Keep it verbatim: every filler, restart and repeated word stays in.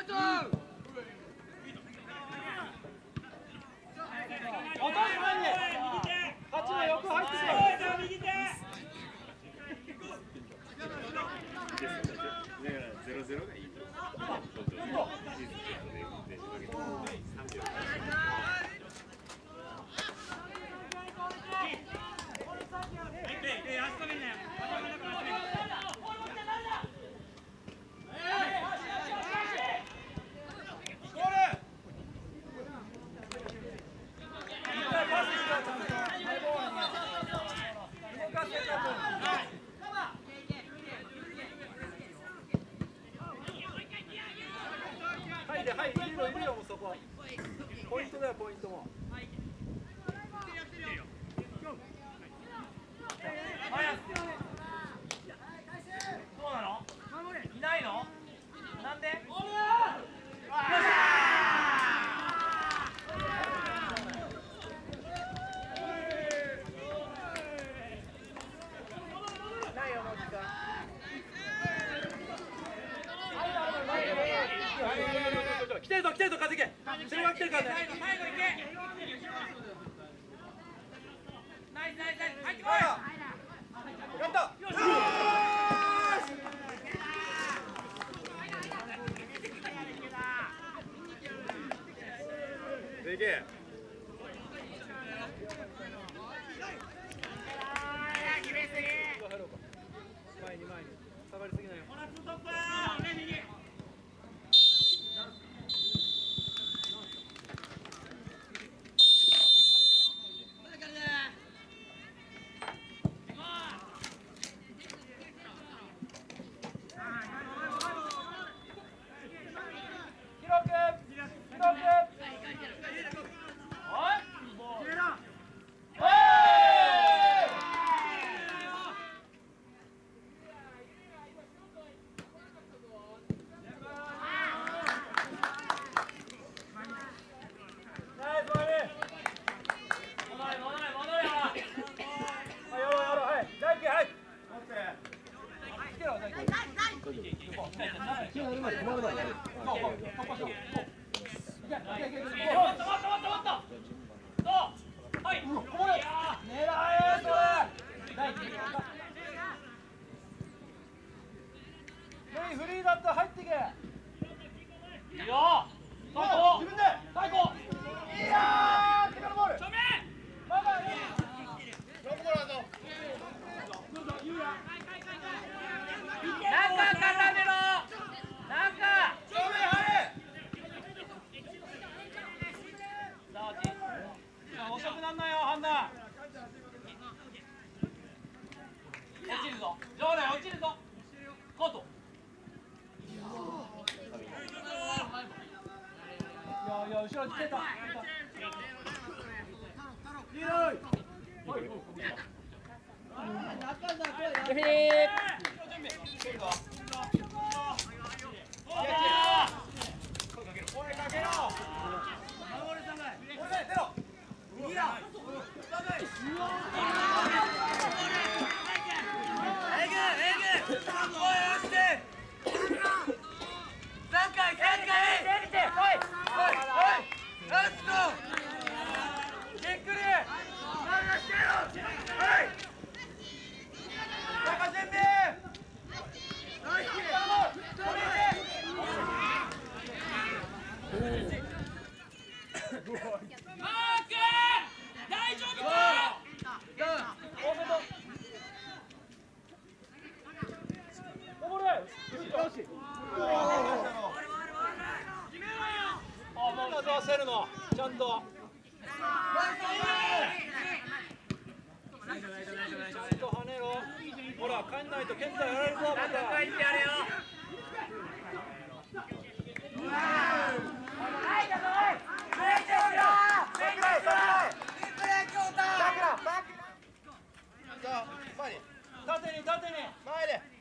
ポイントだよ、ポイントも。 そうなの？いないの？なんで？ないよ、もう時間。 来てるぞ、来てるぞ、風け。それが来てるからね。 最後、最後行け。ナイス、ナイス、ナイス、入ってこい。 やった。よし。でけ。前に前に下がりすぎないよ。フリーだったら入ってけ。いいよ。最高。自分で。最高。 いやー、手からボール。 正面。 まだいい。ロングボールだぞ。 なんか固めろ。なんか。 正面張れ。 さあ、落ち。 遅くなんないよ、判断。 落ちるぞ。場内落ちるぞ。コート。 いやいや、後ろに来てた。黄色い。レフェリー。声かけろ。守れたまえ。これ出ろ。いいや。えぐえぐ。声押して。三回三回。来い。おいおい。ラスト。ゆっくり。流してよ。はい。高準備。ナイス。 マーク。大丈夫か。 大外。ボール。よし。あ、もう出せるの。ちゃんと。跳ねろ。ほら、帰んないと健太やられるぞ。また。 帰ってやれよ。 縦に縦に前で。